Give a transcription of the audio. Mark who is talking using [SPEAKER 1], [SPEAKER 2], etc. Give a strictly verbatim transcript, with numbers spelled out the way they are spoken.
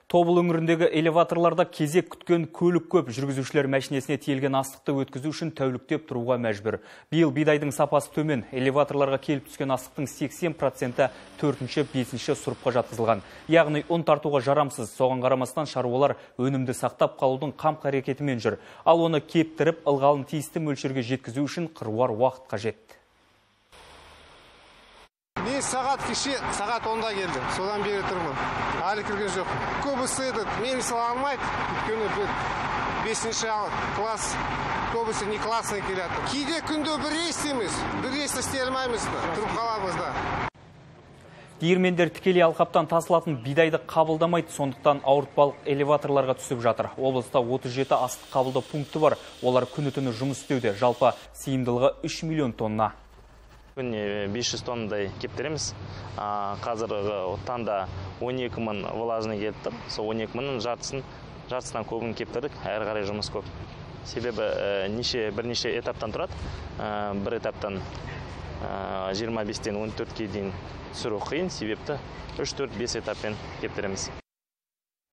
[SPEAKER 1] Тобыл өңіріндегі элеваторларда кезек күткен көлік көп. Жүргізушілер мәшинесіне тиелген астықты өткізу үшін тәуліктеп тұруға мәжбүр. Биыл бидайдың сапасы төмен. Элеваторларға келіп түскен астықтың сексен проценті төртінші, бесінші сұрыпқа жатқызылған. Яғни ұн тартуға жарамсыз. Соған қарамастан шаруалар өнімді сақтап қалудың қам қарекетімен жүр. Ал оны кептіріп, ылғалын тиісті мөлшерге жеткізу үшін қыруар уақыт қажет.
[SPEAKER 2] Мен сағат кеше сағат онда келдім. Содан бері тұрмын. Әлі кірген жоқ. Көбісі мен мысалы алмайды. Өйткені бесінші класс көбісі не классный келеді. Кейде күнде бір рейс емес. Бір рейс істей алмаймыз. Тұрып қаламыз да.
[SPEAKER 1] Диірмендер тікелей алқаптан тасылатын бидайды қабылдамайды, сондықтан ауыртпалық элеваторларға түсіп жатыр. Облыста отыз жеті астық қабылдау пункті бар. Олар күні-түні жұмыс істеуде. Жалпы сыйымдылығы үш миллион тонна.
[SPEAKER 3] Күніне бес жүз тоннадай кептіреміз. Қазіргі таңда он екі мың влажный келіп тұр. Сол он екі мыңның жартысын, жартысынан көбін кептірдік. Әрі қарай жұмыс көп. Себебі неше, бірнеше этаптан тұрады. Бір этаптан жиырма бестен он төртке дейін түсіру қиын. Себепті үш төрт бес этаппен кептіреміз.